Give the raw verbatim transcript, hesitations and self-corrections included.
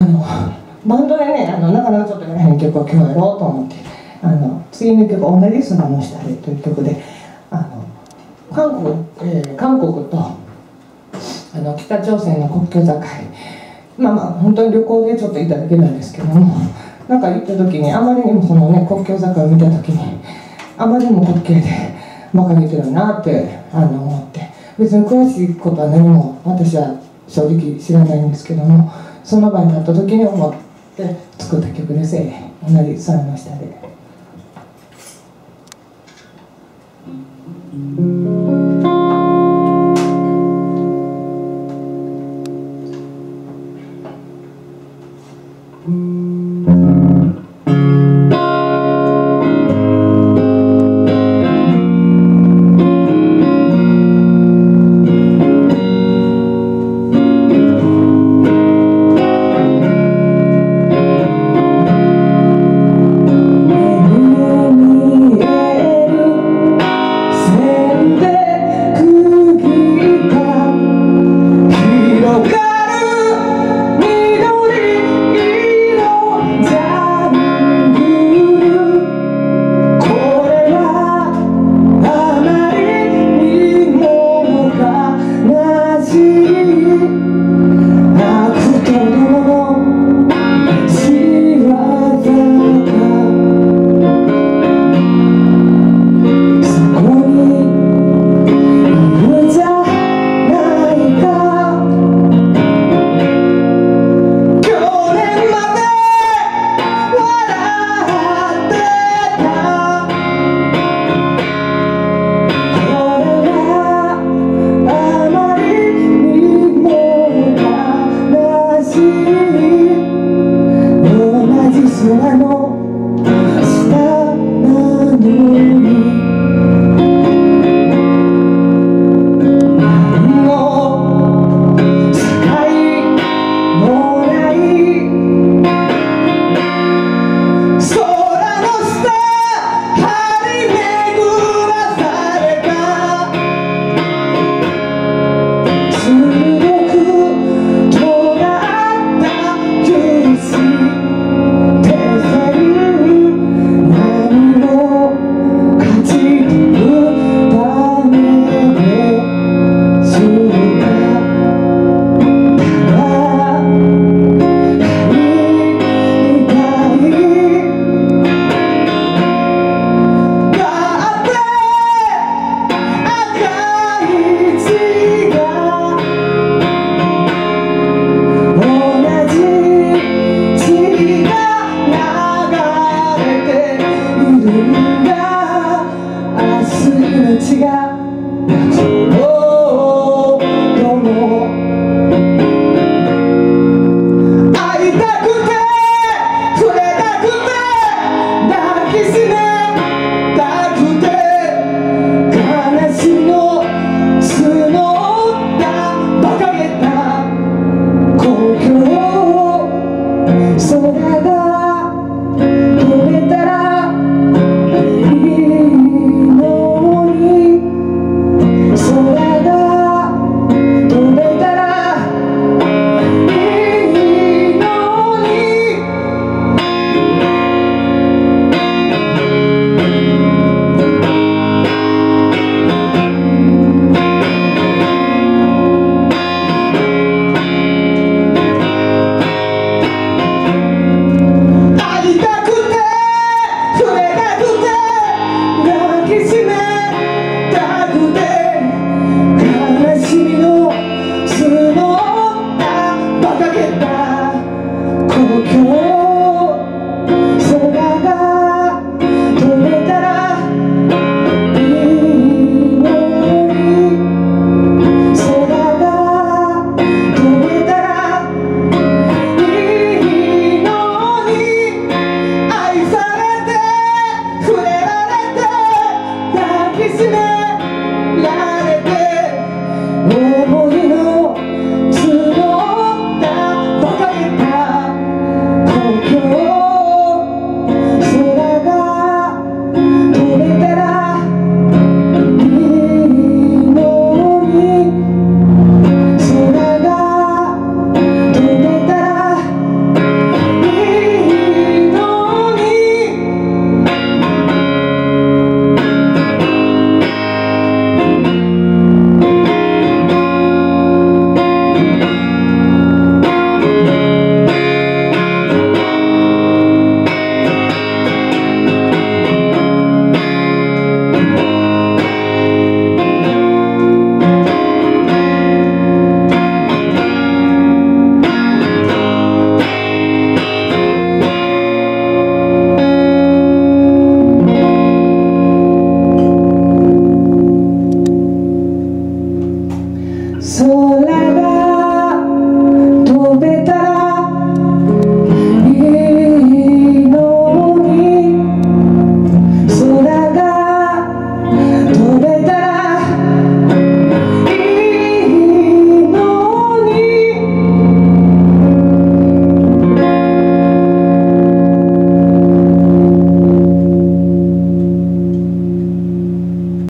のバンドでね、あのなかなかちょっとやらへん曲を今日やろうと思って、あの次の曲「同じ砂の下で」という曲で、あの韓国、えー、韓国とあの北朝鮮の国境境、まあまあ本当に旅行でちょっと行っただけなんですけども、なんか行った時にあまりにもそのね国境境を見た時にあまりにも滑稽で馬鹿げてるなってあの思って、別に詳しいことは何も私は正直知らないんですけども、その場に立った時に思って作った曲ですね。同じ空の下で。うん。